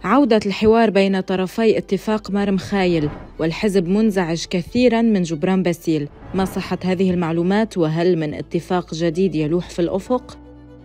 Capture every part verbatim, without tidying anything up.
عودة الحوار بين طرفي اتفاق مارم خايل، والحزب منزعج كثيراً من جبران باسيل. ما صحة هذه المعلومات؟ وهل من اتفاق جديد يلوح في الأفق؟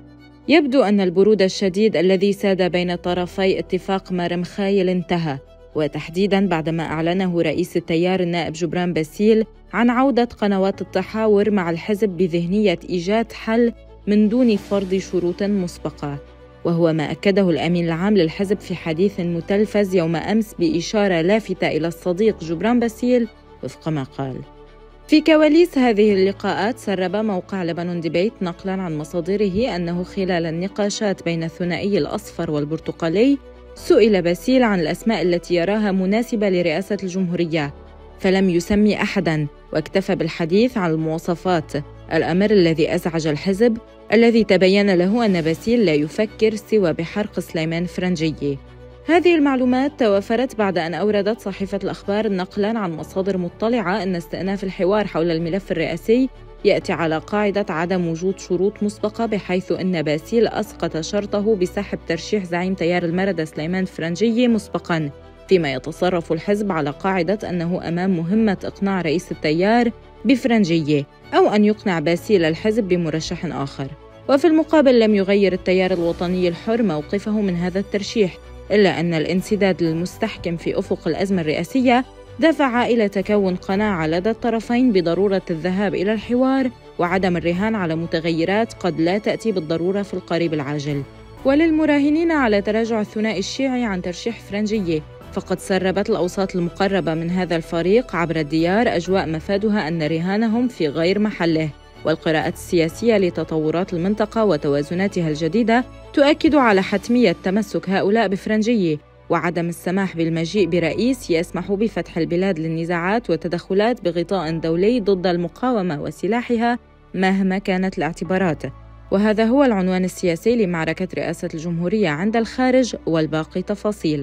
يبدو أن البرود الشديد الذي ساد بين طرفي اتفاق مارم خايل انتهى، وتحديداً بعدما أعلنه رئيس التيار النائب جبران باسيل عن عودة قنوات التحاور مع الحزب بذهنية إيجاد حل من دون فرض شروط مسبقة، وهو ما أكده الأمين العام للحزب في حديث متلفز يوم أمس بإشارة لافتة إلى الصديق جبران باسيل وفق ما قال. في كواليس هذه اللقاءات سرب موقع لبنان ديبيت نقلاً عن مصادره أنه خلال النقاشات بين الثنائي الأصفر والبرتقالي سئل باسيل عن الأسماء التي يراها مناسبة لرئاسة الجمهورية، فلم يسمي أحداً، واكتفى بالحديث عن المواصفات، الأمر الذي أزعج الحزب الذي تبين له أن باسيل لا يفكر سوى بحرق سليمان فرنجية. هذه المعلومات توافرت بعد أن أوردت صحيفة الأخبار نقلاً عن مصادر مطلعة أن استئناف الحوار حول الملف الرئاسي يأتي على قاعدة عدم وجود شروط مسبقة، بحيث أن باسيل أسقط شرطه بسحب ترشيح زعيم تيار المردة سليمان فرنجية مسبقاً، فيما يتصرف الحزب على قاعدة أنه أمام مهمة إقناع رئيس التيار بفرنجية أو أن يقنع باسيل الحزب بمرشح آخر. وفي المقابل لم يغير التيار الوطني الحر موقفه من هذا الترشيح، إلا أن الانسداد المستحكم في أفق الأزمة الرئاسية دفع إلى تكون قناعة لدى الطرفين بضرورة الذهاب إلى الحوار وعدم الرهان على متغيرات قد لا تأتي بالضرورة في القريب العاجل. وللمراهنين على تراجع الثنائي الشيعي عن ترشيح فرنجية، فقد سربت الأوساط المقربة من هذا الفريق عبر الديار أجواء مفادها أن رهانهم في غير محله، والقراءات السياسية لتطورات المنطقة وتوازناتها الجديدة تؤكد على حتمية تمسك هؤلاء بفرنجية وعدم السماح بالمجيء برئيس يسمح بفتح البلاد للنزاعات وتدخلات بغطاء دولي ضد المقاومة وسلاحها مهما كانت الاعتبارات. وهذا هو العنوان السياسي لمعركة رئاسة الجمهورية عند الخارج، والباقي تفاصيل.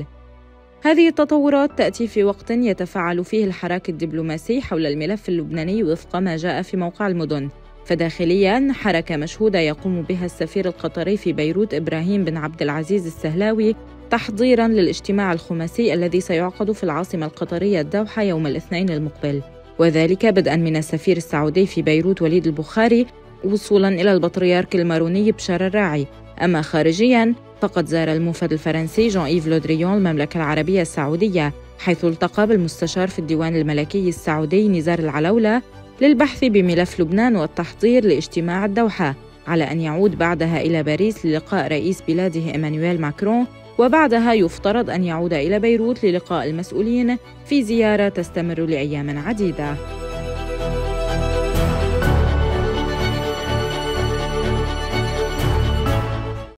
هذه التطورات تأتي في وقت يتفاعل فيه الحراك الدبلوماسي حول الملف اللبناني وفق ما جاء في موقع المدن. فداخلياً حركة مشهودة يقوم بها السفير القطري في بيروت إبراهيم بن عبد العزيز السهلاوي تحضيراً للاجتماع الخماسي الذي سيعقد في العاصمة القطرية الدوحة يوم الاثنين المقبل، وذلك بدءاً من السفير السعودي في بيروت وليد البخاري وصولاً إلى البطريرك الماروني بشار الراعي. أما خارجياً فقد زار الموفد الفرنسي جان إيف لودريون المملكة العربية السعودية، حيث التقى بالمستشار في الديوان الملكي السعودي نزار العلولة للبحث بملف لبنان والتحضير لاجتماع الدوحة، على أن يعود بعدها إلى باريس للقاء رئيس بلاده إيمانويل ماكرون، وبعدها يفترض أن يعود إلى بيروت للقاء المسؤولين في زيارة تستمر لأيام عديدة.